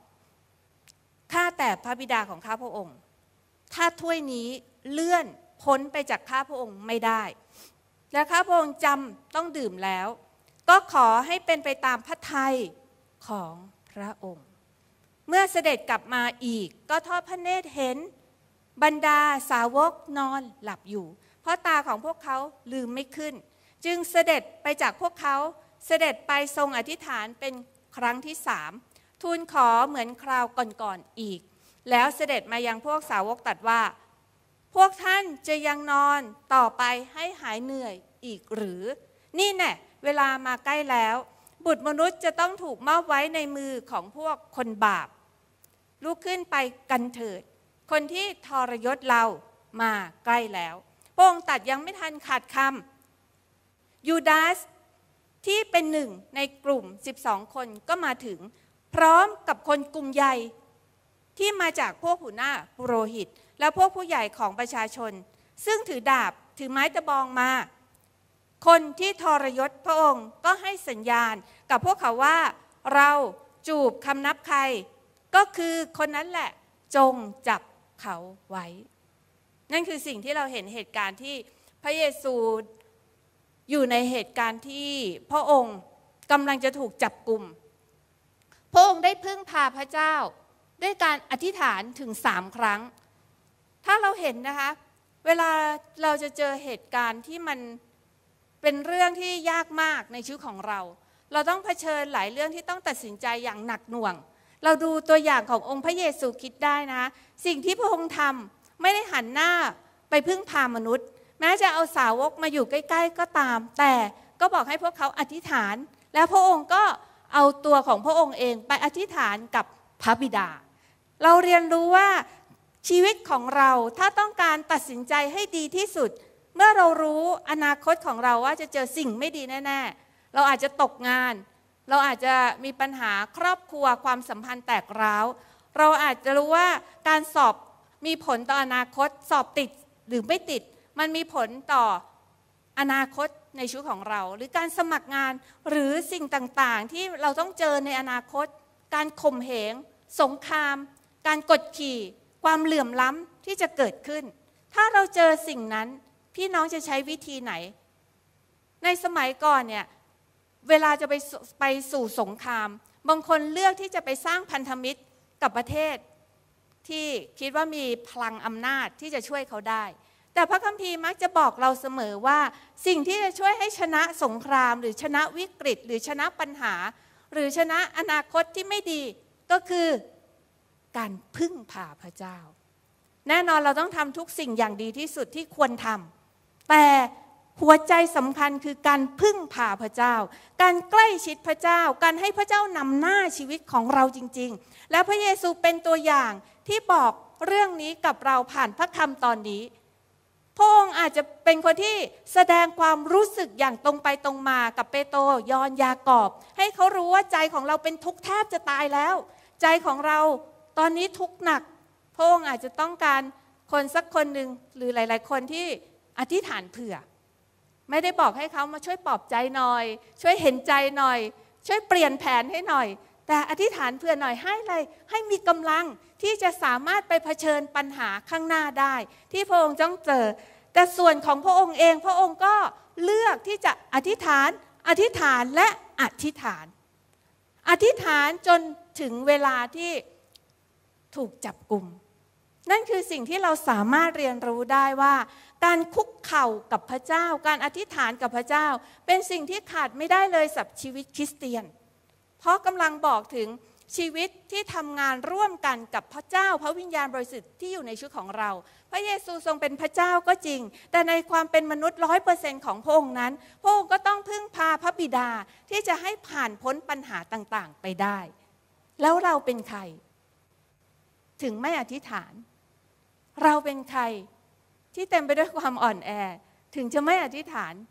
2ข้าแต่พระบิดาของข้าพระองค์ถ้าถ้วยนี้เลื่อนพ้นไปจากข้าพระองค์ไม่ได้และข้าพระองค์จำต้องดื่มแล้วก็ขอให้เป็นไปตามพระทัยของพระองค์เมื่อเสด็จกลับมาอีกก็ทอดพระเนตรเห็นบรรดาสาวกนอนหลับอยู่เพราะตาของพวกเขาลืมไม่ขึ้นจึงเสด็จไปจากพวกเขาเสด็จไปทรงอธิษฐานเป็นครั้งที่3ทูลขอเหมือนคราวก่อนๆอีกแล้วเสด็จมายังพวกสาวกตรัสว่าพวกท่านจะยังนอนต่อไปให้หายเหนื่อยอีกหรือนี่แน่เวลามาใกล้แล้วบุตรมนุษย์จะต้องถูกมอบไว้ในมือของพวกคนบาปลุกขึ้นไปกันเถิดคนที่ทรยศเรามาใกล้แล้วพระองค์ตรัสยังไม่ทันขาดคำยูดาสที่เป็นหนึ่งในกลุ่ม12คนก็มาถึงพร้อมกับคนกลุ่มใหญ่ที่มาจากพวกหัวหน้าปุโรหิตและพวกผู้ใหญ่ของประชาชนซึ่งถือดาบถือไม้ตะบองมาคนที่ทรยศพระองค์ก็ให้สัญญาณกับพวกเขาว่าเราจูบคำนับใครก็คือคนนั้นแหละจงจับเขาไว้นั่นคือสิ่งที่เราเห็นเหตุการณ์ที่พระเยซูอยู่ในเหตุการณ์ที่พระองค์กำลังจะถูกจับกุมพระองค์ได้พึ่งพาพระเจ้าด้วยการอธิษฐานถึง3 ครั้งถ้าเราเห็นนะคะเวลาเราจะเจอเหตุการณ์ที่มันเป็นเรื่องที่ยากมากในชีวิตของเราต้องเผชิญหลายเรื่องที่ต้องตัดสินใจอย่างหนักหน่วงเราดูตัวอย่างขององค์พระเยซูคริสต์ได้นะสิ่งที่พระองค์ทำไม่ได้หันหน้าไปพึ่งพามนุษย์แม้จะเอาสาวกมาอยู่ใกล้ๆก็ตามแต่ก็บอกให้พวกเขาอธิษฐานแล้วพระองค์ก็เอาตัวของพระองค์เองไปอธิษฐานกับพระบิดาเราเรียนรู้ว่าชีวิตของเราถ้าต้องการตัดสินใจให้ดีที่สุดเมื่อเรารู้อนาคตของเราว่าจะเจอสิ่งไม่ดีแน่ๆเราอาจจะตกงานเราอาจจะมีปัญหาครอบครัวความสัมพันธ์แตกร้าวเราอาจจะรู้ว่าการสอบมีผลต่ออนาคตสอบติดหรือไม่ติดมันมีผลต่ออนาคตในชีวิตของเราหรือการสมัครงานหรือสิ่งต่างๆที่เราต้องเจอในอนาคตการข่มเหงสงครามการกดขี่ความเหลื่อมล้ำที่จะเกิดขึ้นถ้าเราเจอสิ่งนั้นพี่น้องจะใช้วิธีไหนในสมัยก่อนเนี่ยเวลาจะไปสู่สงครามบางคนเลือกที่จะไปสร้างพันธมิตรกับประเทศที่คิดว่ามีพลังอำนาจที่จะช่วยเขาได้แต่พระคัมภีร์มักจะบอกเราเสมอว่าสิ่งที่จะช่วยให้ชนะสงครามหรือชนะวิกฤตหรือชนะปัญหาหรือชนะอนาคตที่ไม่ดีก็คือการพึ่งพาพระเจ้าแน่นอนเราต้องทำทุกสิ่งอย่างดีที่สุดที่ควรทำแต่หัวใจสำคัญคือการพึ่งพาพระเจ้าการใกล้ชิดพระเจ้าการให้พระเจ้านำหน้าชีวิตของเราจริงๆและพระเยซูเป็นตัวอย่างที่บอกเรื่องนี้กับเราผ่านพระคำตอนนี้พระองค์อาจจะเป็นคนที่แสดงความรู้สึกอย่างตรงไปตรงมากับเปโตรยอห์นยากอบให้เขารู้ว่าใจของเราเป็นทุกข์แทบจะตายแล้วใจของเราตอนนี้ทุกข์หนักพระองค์อาจจะต้องการคนสักคนหนึ่งหรือหลายๆคนที่อธิษฐานเผื่อไม่ได้บอกให้เขามาช่วยปลอบใจหน่อยช่วยเห็นใจหน่อยช่วยเปลี่ยนแผนให้หน่อยแต่อธิษฐานเผื่อหน่อยให้เลยให้มีกำลังที่จะสามารถไปเผชิญปัญหาข้างหน้าได้ที่พระองค์ต้องเจอแต่ส่วนของพระองค์เองพระองค์ก็เลือกที่จะอธิษฐานและอธิษฐานจนถึงเวลาที่ถูกจับกุมนั่นคือสิ่งที่เราสามารถเรียนรู้ได้ว่าการคุกเข่ากับพระเจ้าการอธิษฐานกับพระเจ้าเป็นสิ่งที่ขาดไม่ได้เลยสำหรับชีวิตคริสเตียนเพราะกำลังบอกถึงชีวิตที่ทำงานร่วมกันกับพระเจ้าพระวิญญาณบริสุทธิ์ที่อยู่ในชีวิตของเราพระเยซูทรงเป็นพระเจ้าก็จริงแต่ในความเป็นมนุษย์ 100% ของพระองค์นั้นพระองค์ก็ต้องพึ่งพาพระบิดาที่จะให้ผ่านพ้นปัญหาต่างๆไปได้แล้วเราเป็นใครถึงไม่อธิษฐานเราเป็นใครที่เต็มไปด้วยความอ่อนแอถึงจะไม่อธิษฐาน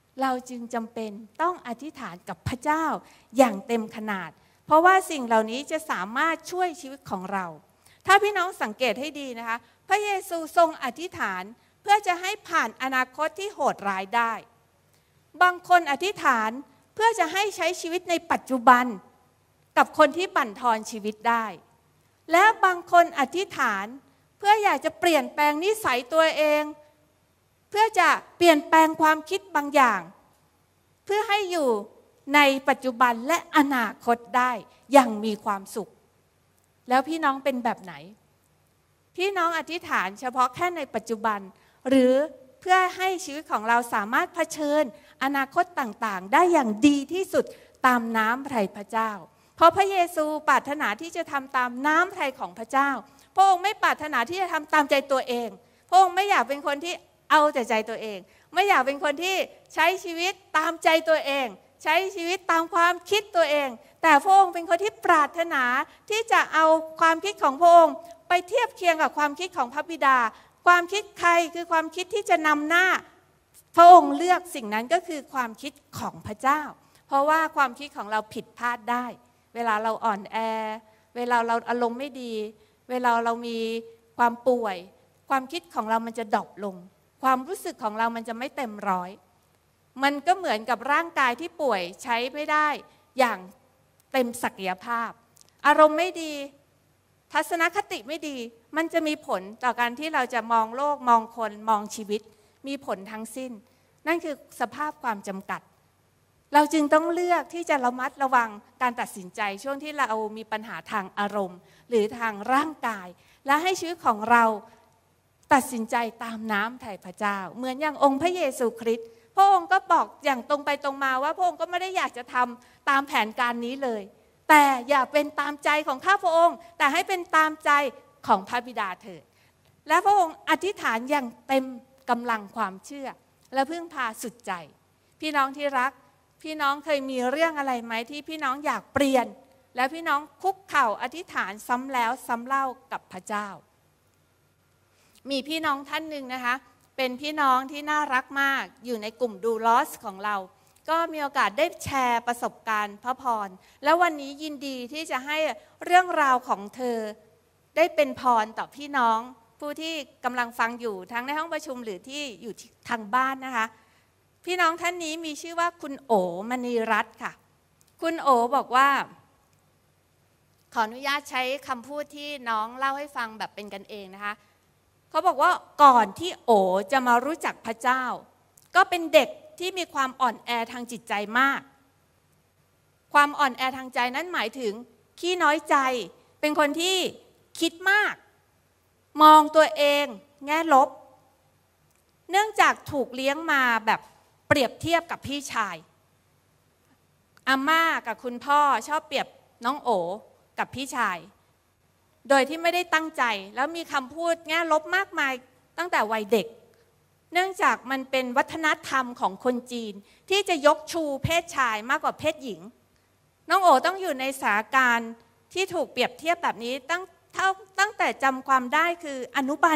เราจึงจำเป็นต้องอธิษฐานกับพระเจ้าอย่างเต็มขนาดเพราะว่าสิ่งเหล่านี้จะสามารถช่วยชีวิตของเราถ้าพี่น้องสังเกตให้ดีนะคะพระเยซูทรงอธิษฐานเพื่อจะให้ผ่านอนาคตที่โหดร้ายได้บางคนอธิษฐานเพื่อจะให้ใช้ชีวิตในปัจจุบันกับคนที่บั่นทอนชีวิตได้และบางคนอธิษฐานเพื่ออยากจะเปลี่ยนแปลงนิสัยตัวเองเพื่อจะเปลี่ยนแปลงความคิดบางอย่างเพื่อให้อยู่ในปัจจุบันและอนาคตได้อย่างมีความสุขแล้วพี่น้องเป็นแบบไหนพี่น้องอธิษฐานเฉพาะแค่ในปัจจุบันหรือเพื่อให้ชีวิตของเราสามารถเผชิญอนาคตต่างๆได้อย่างดีที่สุดตามน้ำพระทัยพระเจ้าเพราะพระเยซูปรารถนาที่จะทำตามน้ำพระทัยของพระเจ้าพระองค์ไม่ปรารถนาที่จะทำตามใจตัวเองพระองค์ไม่อยากเป็นคนที่เอาแต่ใจตัวเองไม่อยากเป็นคนที่ใช้ชีวิตตามใจตัวเองใช้ชีวิตตามความคิดตัวเองแต่พระองค์เป็นคนที่ปรารถนาที่จะเอาความคิดของพระองค์ไปเทียบเคียงกับความคิดของพระบิดาความคิดใครคือความคิดที่จะนำหน้าพระองค์เลือกสิ่งนั้นก็คือความคิดของพระเจ้าเพราะว่าความคิดของเราผิดพลาดได้เวลาเราอ่อนแอเวลาเราอารมณ์ไม่ดีเวลาเรามีความป่วยความคิดของเรามันจะดรอปลงความรู้สึกของเรามันจะไม่เต็มร้อยมันก็เหมือนกับร่างกายที่ป่วยใช้ไม่ได้อย่างเต็มศักยภาพอารมณ์ไม่ดีทัศนคติไม่ดีมันจะมีผลต่อการที่เราจะมองโลกมองคนมองชีวิตมีผลทั้งสิ้นนั่นคือสภาพความจำกัดเราจึงต้องเลือกที่จะระมัดระวังการตัดสินใจช่วงที่เรามีปัญหาทางอารมณ์หรือทางร่างกายและให้ชีวิตของเราตัดสินใจตามน้ำพระทัยพระเจ้าเหมือนอย่างองค์พระเยซูคริสต์พระองค์ก็บอกอย่างตรงไปตรงมาว่าพระองค์ก็ไม่ได้อยากจะทำตามแผนการนี้เลยแต่อย่าเป็นตามใจของข้าพระองค์แต่ให้เป็นตามใจของพระบิดาเถิดและพระองค์อธิษฐานอย่างเต็มกำลังความเชื่อและพึ่งพาสุดใจพี่น้องที่รักพี่น้องเคยมีเรื่องอะไรไหมที่พี่น้องอยากเปลี่ยนแล้วพี่น้องคุกเข่าอธิษฐานซ้ำแล้วซ้ำเล่ากับพระเจ้ามีพี่น้องท่านหนึ่งนะคะเป็นพี่น้องที่น่ารักมากอยู่ในกลุ่มดูลอสของเราก็มีโอกาสได้แชร์ประสบการณ์พระพรแล้ววันนี้ยินดีที่จะให้เรื่องราวของเธอได้เป็นพรต่อพี่น้องผู้ที่กำลังฟังอยู่ทั้งในห้องประชุมหรือที่อยู่ทางบ้านนะคะพี่น้องท่านนี้มีชื่อว่าคุณโอมณีรัตน์ค่ะคุณโอบอกว่าขออนุญาตใช้คำพูดที่น้องเล่าให้ฟังแบบเป็นกันเองนะคะเขาบอกว่าก่อนที่โอจะมารู้จักพระเจ้าก็เป็นเด็กที่มีความอ่อนแอทางจิตใจมากความอ่อนแอทางใจนั้นหมายถึงขี้น้อยใจเป็นคนที่คิดมากมองตัวเองแง่ลบเนื่องจากถูกเลี้ยงมาแบบเปรียบเทียบกับพี่ชายอาม่ากับคุณพ่อชอบเปรียบน้องโอกับพี่ชายโดยที่ไม่ได้ตั้งใจแล้วมีคำพูดแง่ลบมากมายตั้งแต่วัยเด็กเนื่องจากมันเป็นวัฒนธรรมของคนจีนที่จะยกชูเพศชายมากกว่าเพศหญิงน้องโอต้องอยู่ในสถานการณ์ที่ถูกเปรียบเทียบแบบนี้ตั้งแต่จำความได้คืออนุบาล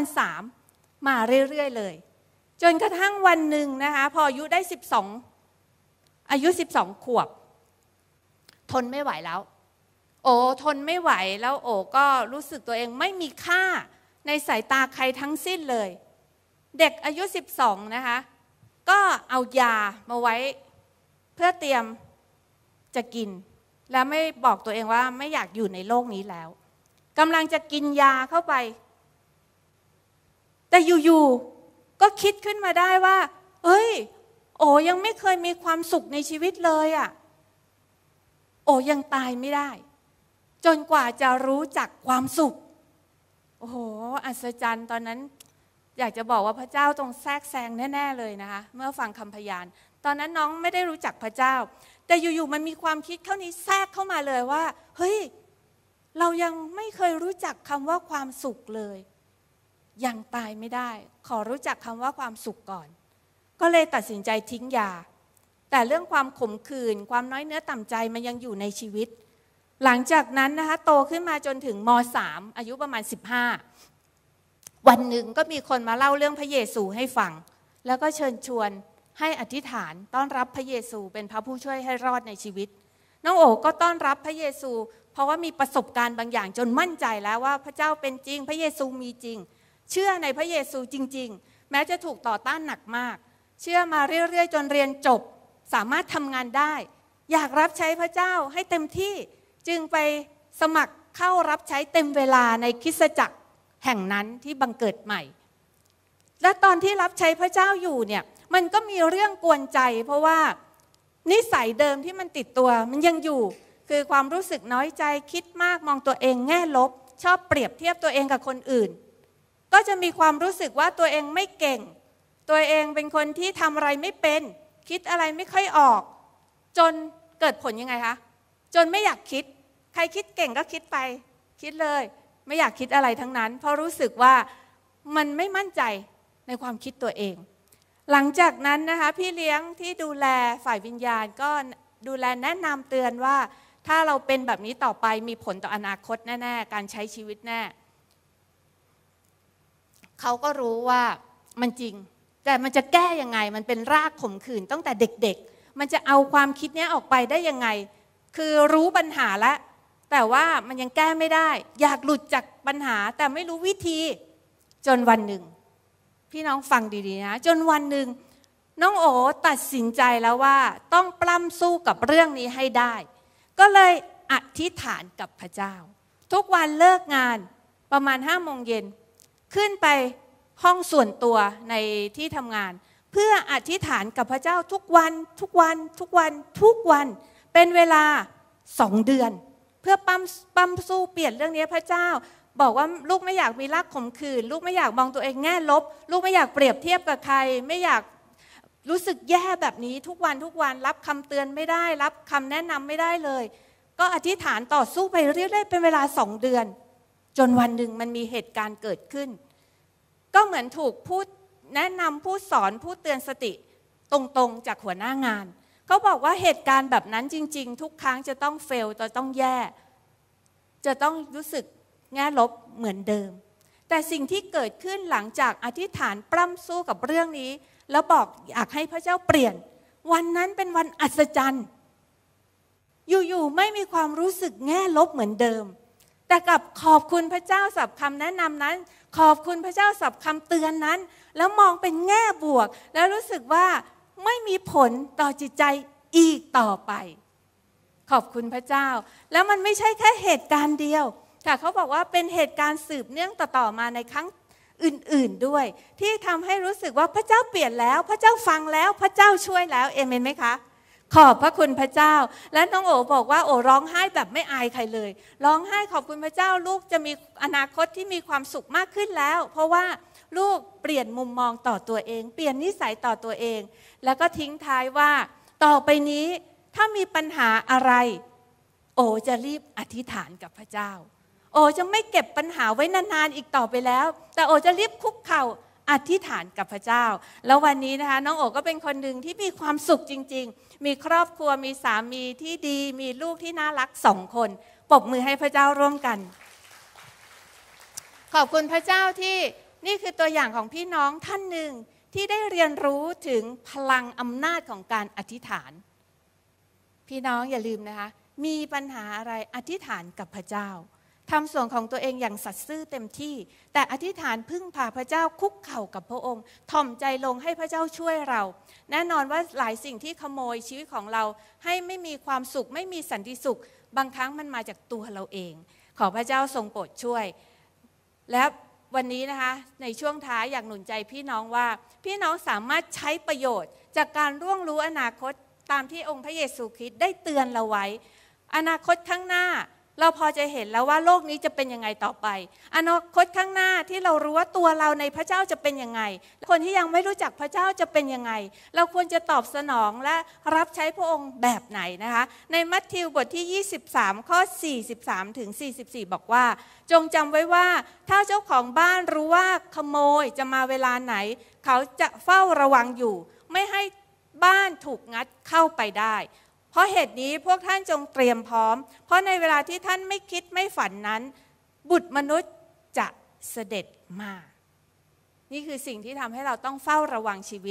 3มาเรื่อยๆเลยจนกระทั่งวันหนึ่งนะคะพออายุได้อายุ12ขวบทนไม่ไหวแล้วโอทนไม่ไหวแล้วโอก็รู้สึกตัวเองไม่มีค่าในสายตาใครทั้งสิ้นเลยเด็กอายุ12นะคะก็เอายามาไว้เพื่อเตรียมจะกินแล้วไม่บอกตัวเองว่าไม่อยากอยู่ในโลกนี้แล้วกำลังจะกินยาเข้าไปแต่อยู่ๆก็คิดขึ้นมาได้ว่าเอ้ยโอยังไม่เคยมีความสุขในชีวิตเลยอ่ะโอยังตายไม่ได้จนกว่าจะรู้จักความสุขโอ้โหอัศจรรย์ตอนนั้นอยากจะบอกว่าพระเจ้าตรงแทรกแซงแน่ๆเลยนะคะเมื่อฟังคำพยานตอนนั้นน้องไม่ได้รู้จักพระเจ้าแต่อยู่ๆมันมีความคิดเข้านี้แทรกเข้ามาเลยว่าเฮ้ยเรายังไม่เคยรู้จักคำว่าความสุขเลยยังตายไม่ได้ขอรู้จักคำว่าความสุขก่อนก็เลยตัดสินใจทิ้งยาแต่เรื่องความขมขื่นความน้อยเนื้อต่ำใจมันยังอยู่ในชีวิตหลังจากนั้นนะคะโตขึ้นมาจนถึงม.3 อายุประมาณ15วันหนึ่งก็มีคนมาเล่าเรื่องพระเยซูให้ฟังแล้วก็เชิญชวนให้อธิษฐานต้อนรับพระเยซูเป็นพระผู้ช่วยให้รอดในชีวิตน้องโอ๋ก็ต้อนรับพระเยซูเพราะว่ามีประสบการณ์บางอย่างจนมั่นใจแล้วว่าพระเจ้าเป็นจริงพระเยซูมีจริงเชื่อในพระเยซูจริงๆแม้จะถูกต่อต้านหนักมากเชื่อมาเรื่อยๆจนเรียนจบสามารถทำงานได้อยากรับใช้พระเจ้าให้เต็มที่จึงไปสมัครเข้ารับใช้เต็มเวลาในคริสตจักรแห่งนั้นที่บังเกิดใหม่และตอนที่รับใช้พระเจ้าอยู่เนี่ยมันก็มีเรื่องกวนใจเพราะว่านิสัยเดิมที่มันติดตัวมันยังอยู่คือความรู้สึกน้อยใจคิดมากมองตัวเองแง่ลบชอบเปรียบเทียบตัวเองกับคนอื่นก็จะมีความรู้สึกว่าตัวเองไม่เก่งตัวเองเป็นคนที่ทำอะไรไม่เป็นคิดอะไรไม่ค่อยออกจนเกิดผลยังไงคะจนไม่อยากคิดใครคิดเก่งก็คิดไปคิดเลยไม่อยากคิดอะไรทั้งนั้นเพราะรู้สึกว่ามันไม่มั่นใจในความคิดตัวเองหลังจากนั้นนะคะพี่เลี้ยงที่ดูแลฝ่ายวิญญาณก็ดูแลแนะนำเตือนว่าถ้าเราเป็นแบบนี้ต่อไปมีผลต่ออนาคตแน่ๆการใช้ชีวิตแน่เขาก็รู้ว่ามันจริงแต่มันจะแก้ยังไงมันเป็นรากขมขื่นตั้งแต่เด็กๆมันจะเอาความคิดนี้ออกไปได้ยังไงคือรู้ปัญหาแล้วแต่ว่ามันยังแก้ไม่ได้อยากหลุดจากปัญหาแต่ไม่รู้วิธีจนวันหนึ่งพี่น้องฟังดีๆนะจนวันหนึ่งน้องโอตัดสินใจแล้วว่าต้องปล้ำสู้กับเรื่องนี้ให้ได้ก็เลยอธิษฐานกับพระเจ้าทุกวันเลิกงานประมาณ5 โมงเย็นขึ้นไปห้องส่วนตัวในที่ทำงานเพื่ออธิษฐานกับพระเจ้าทุกวันเป็นเวลา2 เดือนเพื่อปั้มสู้เปลี่ยนเรื่องนี้พระเจ้าบอกว่าลูกไม่อยากมีรากขมขื่นลูกไม่อยากมองตัวเองแง่ลบลูกไม่อยากเปรียบเทียบกับใครไม่อยากรู้สึกแย่แบบนี้ทุกวันรับคำเตือนไม่ได้รับคำแนะนำไม่ได้เลยก็อธิษฐานต่อสู้ไปเรื่อยๆเป็นเวลา2 เดือนจนวันหนึ่งมันมีเหตุการณ์เกิดขึ้นก็เหมือนถูกพูดแนะนำพูดสอนพูดเตือนสติตรงๆจากหัวหน้างานเขาบอกว่าเหตุการณ์แบบนั้นจริงๆทุกครั้งจะต้องเฟลจะต้องแย่จะต้องรู้สึกแง่ลบเหมือนเดิมแต่สิ่งที่เกิดขึ้นหลังจากอธิษฐานปล้ำสู้กับเรื่องนี้แล้วบอกอยากให้พระเจ้าเปลี่ยนวันนั้นเป็นวันอัศจรรย์อยู่ๆไม่มีความรู้สึกแง่ลบเหมือนเดิมแต่กับขอบคุณพระเจ้าสำหรับคำแนะนำนั้นขอบคุณพระเจ้าสำหรับคำเตือนนั้นแล้วมองเป็นแง่บวกแล้วรู้สึกว่าไม่มีผลต่อจิตใจอีกต่อไปขอบคุณพระเจ้าแล้วมันไม่ใช่แค่เหตุการณ์เดียวแต่เขาบอกว่าเป็นเหตุการณ์สืบเนื่องต่อมาในครั้งอื่นๆด้วยที่ทำให้รู้สึกว่าพระเจ้าเปลี่ยนแล้วพระเจ้าฟังแล้วพระเจ้าช่วยแล้วเอเมนไหมคะขอบพระคุณพระเจ้าและน้องโอบอกว่าโอร้องไห้แบบไม่อายใครเลยร้องไห้ขอบคุณพระเจ้าลูกจะมีอนาคตที่มีความสุขมากขึ้นแล้วเพราะว่าลูกเปลี่ยนมุมมองต่อตัวเองเปลี่ยนนิสัยต่อตัวเองแล้วก็ทิ้งท้ายว่าต่อไปนี้ถ้ามีปัญหาอะไรโอจะรีบอธิษฐานกับพระเจ้าโอจะไม่เก็บปัญหาไว้นานๆอีกต่อไปแล้วแต่โอจะรีบคุกเข่าอธิษฐานกับพระเจ้าแล้ววันนี้นะคะน้องโอก็เป็นคนหนึ่งที่มีความสุขจริงๆมีครอบครัวมีสามีที่ดีมีลูกที่น่ารัก2 คนปรบมือให้พระเจ้าร่วมกันขอบคุณพระเจ้าที่นี่คือตัวอย่างของพี่น้องท่านหนึ่งที่ได้เรียนรู้ถึงพลังอำนาจของการอธิษฐานพี่น้องอย่าลืมนะคะมีปัญหาอะไรอธิษฐานกับพระเจ้าทำส่วนของตัวเองอย่างสัตย์ซื่อเต็มที่แต่อธิษฐานพึ่งพาพระเจ้าคุกเข่ากับพระองค์ถ่อมใจลงให้พระเจ้าช่วยเราแน่นอนว่าหลายสิ่งที่ขโมยชีวิตของเราให้ไม่มีความสุขไม่มีสันติสุขบางครั้งมันมาจากตัวเราเองขอพระเจ้าทรงโปรดช่วยและวันนี้นะคะในช่วงท้ายอยากหนุนใจพี่น้องว่าพี่น้องสามารถใช้ประโยชน์จากการร่วงรู้อนาคตตามที่องค์พระเยซูคริสต์ได้เตือนเราไว้อนาคตข้างหน้าเราพอจะเห็นแล้วว่าโลกนี้จะเป็นยังไงต่อไปอนาคตข้างหน้าที่เรารู้ว่าตัวเราในพระเจ้าจะเป็นยังไงคนที่ยังไม่รู้จักพระเจ้าจะเป็นยังไงเราควรจะตอบสนองและรับใช้พระองค์แบบไหนนะคะในมัทธิวบทที่23ข้อ43ถึง44บอกว่าจงจำไว้ว่าถ้าเจ้าของบ้านรู้ว่าขโมยจะมาเวลาไหนเขาจะเฝ้าระวังอยู่ไม่ให้บ้านถูกงัดเข้าไปได้เพราะเหตุนี้พวกท่านจงเตรียมพร้อมเพราะในเวลาที่ท่านไม่คิดไม่ฝันนั้นบุตรมนุษย์จะเสด็จมานี่คือสิ่งที่ทำให้เราต้องเฝ้าระวังชีวิต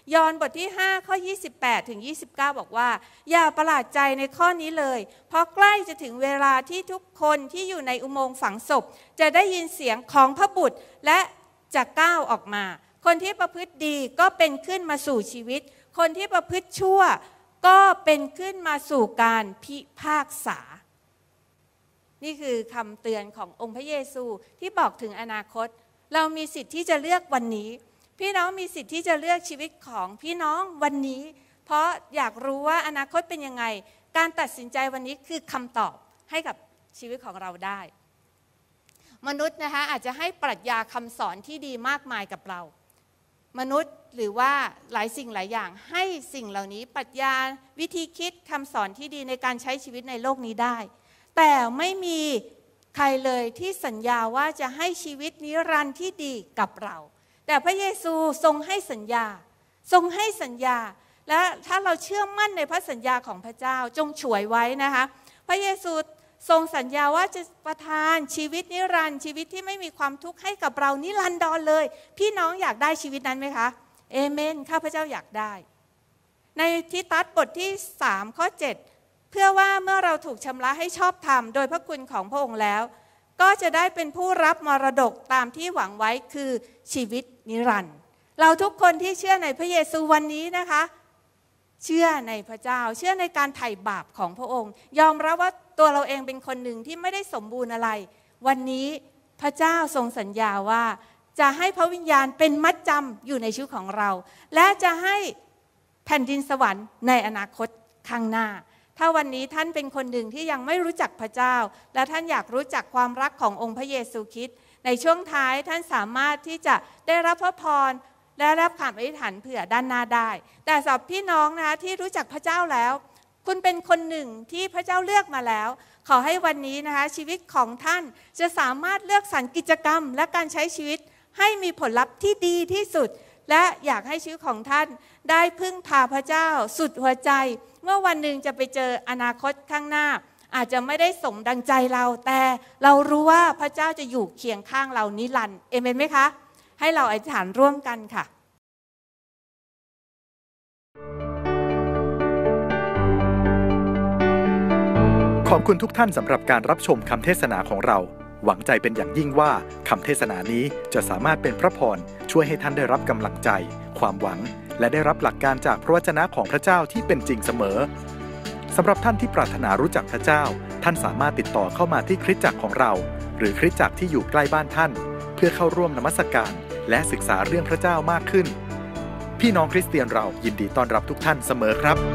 ยอห์นบทที่5ข้อ28ถึง29บอกว่าอย่าประหลาดใจในข้อนี้เลยเพราะใกล้จะถึงเวลาที่ทุกคนที่อยู่ในอุโมงค์ฝังศพจะได้ยินเสียงของพระบุตรและจะก้าวออกมาคนที่ประพฤติดีก็เป็นขึ้นมาสู่ชีวิตคนที่ประพฤติชั่วก็เป็นขึ้นมาสู่การพิพากษานี่คือคำเตือนขององค์พระเยซูที่บอกถึงอนาคตเรามีสิทธิ์ที่จะเลือกวันนี้พี่น้องมีสิทธิ์ที่จะเลือกชีวิตของพี่น้องวันนี้เพราะอยากรู้ว่าอนาคตเป็นยังไงการตัดสินใจวันนี้คือคำตอบให้กับชีวิตของเราได้มนุษย์นะคะอาจจะให้ปรัชญาคำสอนที่ดีมากมายกับเรามนุษย์หรือว่าหลายสิ่งหลายอย่างให้สิ่งเหล่านี้ปรัชญาวิธีคิดคำสอนที่ดีในการใช้ชีวิตในโลกนี้ได้แต่ไม่มีใครเลยที่สัญญาว่าจะให้ชีวิตนิรันดร์ที่ดีกับเราแต่พระเยซูทรงให้สัญญาและถ้าเราเชื่อมั่นในพระสัญญาของพระเจ้าจงฉวยไว้นะคะพระเยซูทรงสัญญาว่าจะประทานชีวิตนิรันดร์ชีวิตที่ไม่มีความทุกข์ให้กับเรานิรันดรเลยพี่น้องอยากได้ชีวิตนั้นไหมคะเอเมนข้าพเจ้าอยากได้ในทิตัสบทที่3ข้อ7เพื่อว่าเมื่อเราถูกชำระให้ชอบธรรมโดยพระคุณของพระองค์แล้วก็จะได้เป็นผู้รับมรดกตามที่หวังไว้คือชีวิตนิรันดร์เราทุกคนที่เชื่อในพระเยซูวันนี้นะคะเชื่อในพระเจ้าเชื่อในการไถ่บาปของพระองค์ยอมรับว่าตัวเราเองเป็นคนหนึ่งที่ไม่ได้สมบูรณ์อะไรวันนี้พระเจ้าทรงสัญญาว่าจะให้พระวิญญาณเป็นมัดจำอยู่ในชีวิตของเราและจะให้แผ่นดินสวรรค์ในอนาคตข้างหน้าถ้าวันนี้ท่านเป็นคนหนึ่งที่ยังไม่รู้จักพระเจ้าและท่านอยากรู้จักความรักขององค์พระเยซูคริสต์ในช่วงท้ายท่านสามารถที่จะได้รับพระพรและรับคำอธิษฐานเผื่อด้านหน้าได้แต่สำหรับพี่น้องนะคะที่รู้จักพระเจ้าแล้วคุณเป็นคนหนึ่งที่พระเจ้าเลือกมาแล้วขอให้วันนี้นะคะชีวิตของท่านจะสามารถเลือกสรรกิจกรรมและการใช้ชีวิตให้มีผลลัพธ์ที่ดีที่สุดและอยากให้ชีวิตของท่านได้พึ่งพาพระเจ้าสุดหัวใจเมื่อวันหนึ่งจะไปเจออนาคตข้างหน้าอาจจะไม่ได้สมดังใจเราแต่เรารู้ว่าพระเจ้าจะอยู่เคียงข้างเรานิรันดร์เอเมนไหมคะให้เราอธิษฐานร่วมกันค่ะขอบคุณทุกท่านสำหรับการรับชมคำเทศนาของเราหวังใจเป็นอย่างยิ่งว่าคำเทศนานี้จะสามารถเป็นพระพรช่วยให้ท่านได้รับกำลังใจความหวังและได้รับหลักการจากพระวจนะของพระเจ้าที่เป็นจริงเสมอสำหรับท่านที่ปรารถนารู้จักพระเจ้าท่านสามารถติดต่อเข้ามาที่คริสตจักรของเราหรือคริสตจักรที่อยู่ใกล้บ้านท่านเพื่อเข้าร่วมนมัสการและศึกษาเรื่องพระเจ้ามากขึ้นพี่น้องคริสเตียนเรายินดีต้อนรับทุกท่านเสมอครับ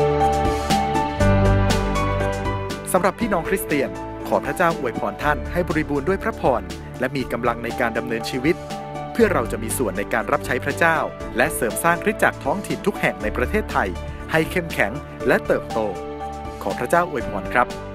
สำหรับพี่น้องคริสเตียนขอพระเจ้าอวยพรท่านให้บริบูรณ์ด้วยพระพรและมีกำลังในการดำเนินชีวิตเพื่อเราจะมีส่วนในการรับใช้พระเจ้าและเสริมสร้างคริสตจักรท้องถิ่นทุกแห่งในประเทศไทยให้เข้มแข็งและเติบโตขอพระเจ้าอวยพรครับ